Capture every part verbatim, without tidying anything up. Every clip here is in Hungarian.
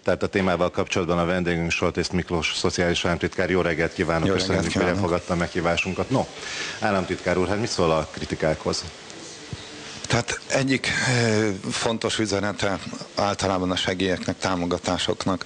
Tehát a témával kapcsolatban a vendégünk Soltész Miklós, szociális államtitkár. Jó reggelt kívánok, Jó köszönjük, reggelt hogy elfogadta a meghívásunkat. No, államtitkár úr, hát mit szól a kritikákhoz? Tehát egyik fontos üzenete általában a segélyeknek, támogatásoknak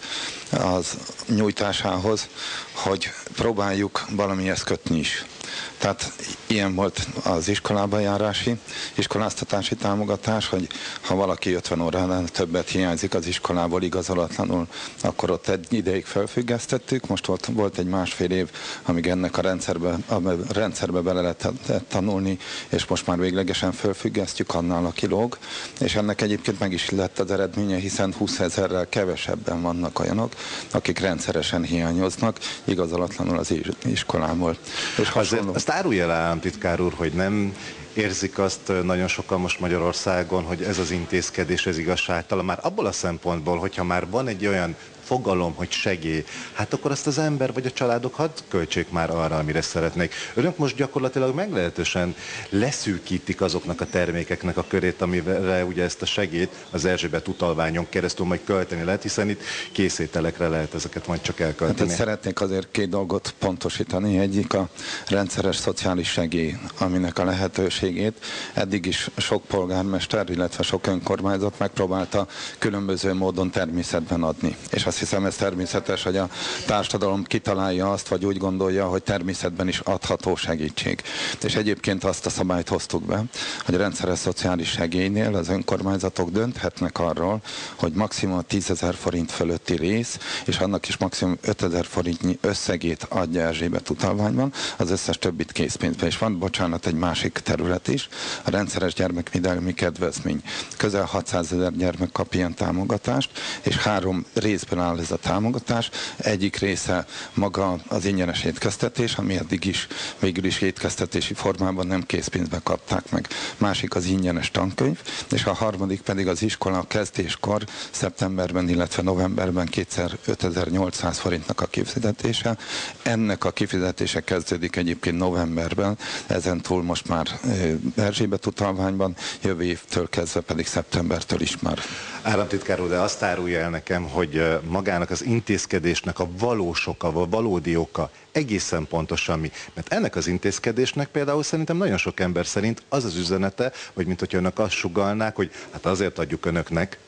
az nyújtásához, hogy próbáljuk valamihez kötni is. Tehát ilyen volt az iskolába járási, iskoláztatási támogatás, hogy ha valaki ötven óránál többet hiányzik az iskolából igazolatlanul, akkor ott egy ideig felfüggesztettük. Most volt, volt egy másfél év, amíg ennek a rendszerbe, a rendszerbe bele lehet tanulni, és most már véglegesen felfüggesztjük, annál a kilóg. És ennek egyébként meg is lett az eredménye, hiszen húszezerrel kevesebben vannak olyanok, akik rendszeresen hiányoznak, igazolatlanul az iskolából. És hasonló... Azt árulja el, államtitkár úr, hogy nem érzik azt nagyon sokan most Magyarországon, hogy ez az intézkedés, ez igazságtalan. Már abból a szempontból, hogyha már van egy olyan fogalom, hogy segély, hát akkor azt az ember vagy a családok hadd költsék már arra, amire szeretnék. Önök most gyakorlatilag meglehetősen leszűkítik azoknak a termékeknek a körét, amire ugye ezt a segélyt az Erzsébet utalványon keresztül majd költeni lehet, hiszen itt készételekre lehet ezeket majd csak elkölteni. Hát szeretnék azért két dolgot pontosítani. Egyik a rendszeres szociális segély, aminek a lehetőségét eddig is sok polgármester, illetve sok önkormányzat megpróbálta különböző módon természetben adni. És azt hiszem, ez természetes, hogy a társadalom kitalálja azt, vagy úgy gondolja, hogy természetben is adható segítség. És egyébként azt a szabályt hoztuk be, hogy a rendszeres szociális segélynél az önkormányzatok dönthetnek arról, hogy maximum tízezer forint fölötti rész, és annak is maximum ötezer forintnyi összegét adja Erzsébet utalványban, az összes többit készpénzbe. És van, bocsánat, egy másik terület is, a rendszeres gyermekvédelmi kedvezmény. Közel hatszázezer gyermek kap ilyen támogatást, és három részben áll ez a támogatás. Egyik része maga az ingyenes étkeztetés, ami eddig is végül is étkeztetési formában nem készpénzbe kapták meg. Másik az ingyenes tankönyv, és a harmadik pedig az iskola kezdéskor szeptemberben, illetve novemberben kétszer ötezer-nyolcszáz forintnak a kifizetése. Ennek a kifizetése kezdődik egyébként novemberben, ezen túl most már Erzsébet utalványban, jövő évtől kezdve pedig szeptembertől is már. Államtitkár úr, de azt árulja el nekem, hogy magának az intézkedésnek a valós oka, a valódi oka egészen pontosan mi. Mert ennek az intézkedésnek például szerintem nagyon sok ember szerint az az üzenete, hogy mint hogy önök azt sugallnák, hogy hát azért adjuk önöknek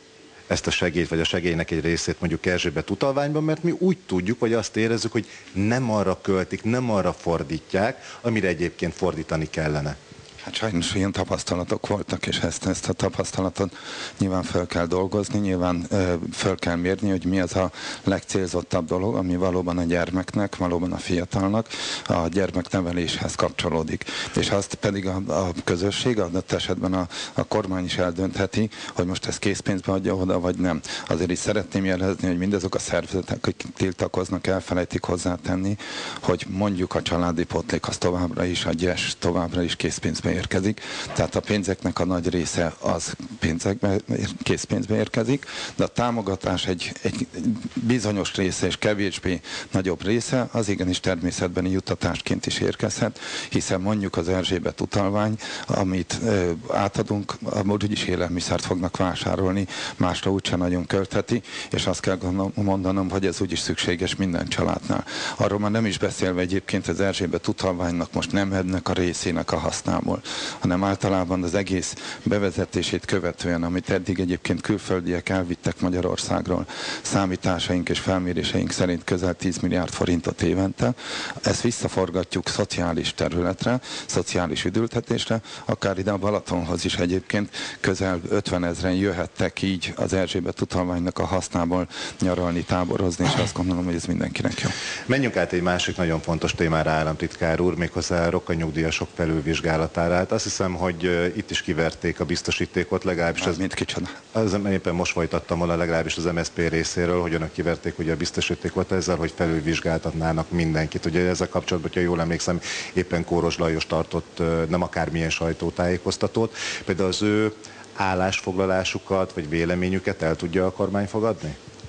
ezt a segélyt, vagy a segélynek egy részét mondjuk Erzsébet utalványban, mert mi úgy tudjuk, vagy azt érezzük, hogy nem arra költik, nem arra fordítják, amire egyébként fordítani kellene. Hát sajnos ilyen tapasztalatok voltak, és ezt, ezt a tapasztalatot nyilván fel kell dolgozni, nyilván ö, fel kell mérni, hogy mi az a legcélzottabb dolog, ami valóban a gyermeknek, valóban a fiatalnak a gyermekneveléshez kapcsolódik. És azt pedig a, a közösség, adott esetben a, a kormány is eldöntheti, hogy most ezt készpénzbe adja oda, vagy nem. Azért is szeretném jelezni, hogy mindazok a szervezetek, akik tiltakoznak, elfelejtik hozzátenni, hogy mondjuk a családi pótlék az továbbra is, a gyes továbbra is készpénzbe érkezik, tehát a pénzeknek a nagy része az pénzekbe, készpénzbe érkezik, de a támogatás egy, egy bizonyos része és kevésbé nagyobb része az igenis természetbeni juttatásként is érkezhet, hiszen mondjuk az Erzsébet utalvány, amit ö, átadunk, amúgy úgyis élelmiszert fognak vásárolni, másra úgyse nagyon költheti, és azt kell mondanom, hogy ez úgyis szükséges minden családnál. Arról már nem is beszélve egyébként az Erzsébet utalványnak most nem ennek a részének a hasznából, hanem általában az egész bevezetését követően, amit eddig egyébként külföldiek elvittek Magyarországról, számításaink és felméréseink szerint közel tíz milliárd forintot évente, ezt visszaforgatjuk szociális területre, szociális üdültetésre, akár ide a Balatonhoz is egyébként közel ötvenezren jöhettek így az Erzsébet utalványnak a hasznából nyaralni, táborozni, és azt gondolom, hogy ez mindenkinek jó. Menjünk át egy másik nagyon fontos témára, államtitkár úr, méghozzá a rokkanyugdíjasok felülvizsgálatára. Hát azt hiszem, hogy uh, itt is kiverték a biztosítékot, legalábbis Már ez... mint kicsoda. Az, éppen most folytattam volna legalábbis az em es zé pé részéről, hogy önök kiverték ugye a biztosítékot ezzel, hogy felülvizsgáltatnának mindenkit. Ugye ezzel kapcsolatban, hogyha jól emlékszem, éppen Kóros Lajos tartott uh, nem akármilyen sajtótájékoztatót. Például az ő állásfoglalásukat, vagy véleményüket el tudja a kormány fogadni?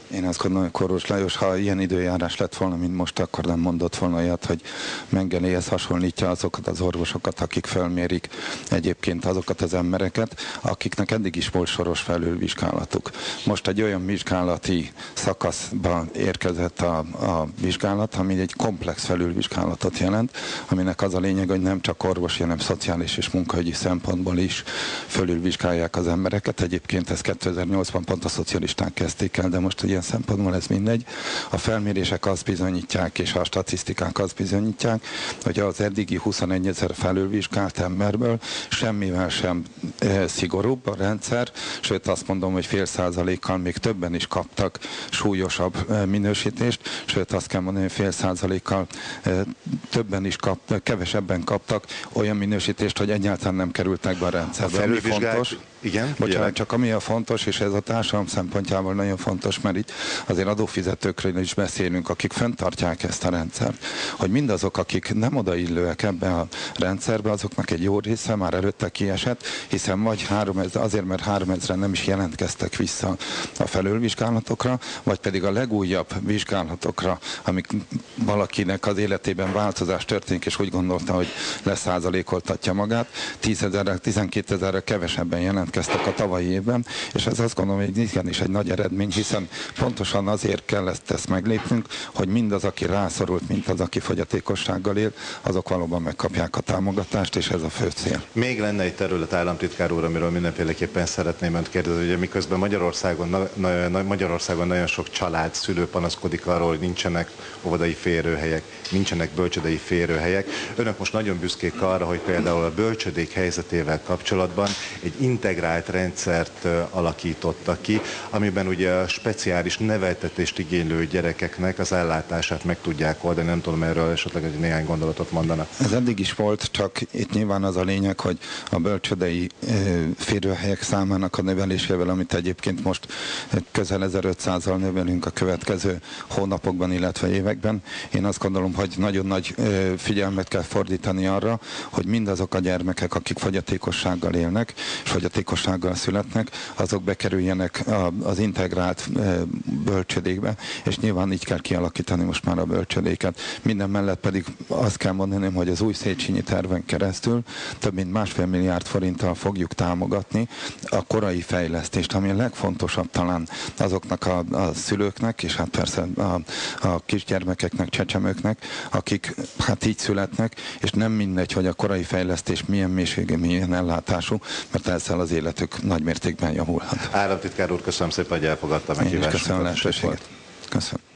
Én azt gondolom, hogy Kórus Lajos, ha ilyen időjárás lett volna, mint most, akkor nem mondott volna olyat, hogy Mengeléhez hasonlítja azokat az orvosokat, akik felmérik egyébként azokat az embereket, akiknek eddig is volt soros felülvizsgálatuk. Most egy olyan vizsgálati szakaszba érkezett a, a vizsgálat, ami egy komplex felülvizsgálatot jelent, aminek az a lényeg, hogy nem csak orvosi, hanem szociális és munkahogyi szempontból is felülvizsgálják az embereket. Egyébként ezt kétezer-nyolcban pont a szocialisták kezdték el, de most ilyen szempontból ez mindegy. A felmérések azt bizonyítják, és a statisztikák azt bizonyítják, hogy az eddigi huszonegyezer felülvizsgált emberből semmivel sem e, szigorúbb a rendszer, sőt azt mondom, hogy fél százalékkal még többen is kaptak súlyosabb e, minősítést, sőt azt kell mondani, hogy fél százalékkal e, többen is kaptak, kevesebben kaptak olyan minősítést, hogy egyáltalán nem kerültek be a rendszerbe. A Ami fontos, igen, bocsánat, csak ami a fontos, és ez a társadalom szempontjából nagyon fontos, mert itt azért adófizetőkről is beszélünk, akik fenntartják ezt a rendszert, hogy mindazok, akik nem odaillőek ebbe a rendszerbe, azoknak egy jó része már előtte kiesett, hiszen vagy háromezer, azért, mert háromezren nem is jelentkeztek vissza a felülvizsgálatokra, vagy pedig a legújabb vizsgálatokra, amik valakinek az életében változás történik, és úgy gondolta, hogy leszázalékoltatja magát, tízezerre, tizenkétezerre kevesebben jelentkeztek a tavalyi évben, és ez azt gondolom, hogy igenis egy nagy eredmény, hiszen pontosan azért kell ezt, ezt meglépnünk, hogy mindaz, aki rászorult, mint az, aki fogyatékossággal él, azok valóban megkapják a támogatást, és ez a fő cél. Még lenne egy terület, államtitkár úr, amiről mindenféleképpen szeretném önt kérdezni, hogy miközben Magyarországon, na, na, Magyarországon nagyon sok család, szülő panaszkodik arról, hogy nincsenek óvodai férőhelyek, nincsenek bölcsödei férőhelyek. Önök most nagyon büszkék arra, hogy például a bölcsödék helyzetével kapcsolatban egy integrált rendszert alakítottak ki, amiben ugye a speciális neveltetést igénylő gyerekeknek az ellátását meg tudják oldani. Nem tudom, erről esetleg egy néhány gondolatot mondanak. Ez eddig is volt, csak itt nyilván az a lényeg, hogy a bölcsödei férőhelyek számának a növelésével, amit egyébként most közel ezerötszázzal növelünk a következő hónapokban, illetve években. Én azt gondolom, hogy nagyon nagy figyelmet kell fordítani arra, hogy mindazok a gyermekek, akik fogyatékossággal élnek, és fogyatékossággal születnek, azok bekerüljenek az integrált bölcsödékbe, és nyilván így kell kialakítani most már a bölcsödéket. Minden mellett pedig azt kell mondanom, hogy az új Széchenyi terven keresztül több mint másfél milliárd forinttal fogjuk támogatni a korai fejlesztést, ami a legfontosabb talán azoknak a, a szülőknek, és hát persze a, a kisgyermekeknek, csecsemőknek, akik hát így születnek, és nem mindegy, hogy a korai fejlesztés milyen mélységű, milyen ellátású, mert ezzel az életük nagymértékben javulhat. Államtitkár úr, köszönöm szépen, hogy elfogadta a meghívást. Köszönöm a lehetőséget. Köszönöm.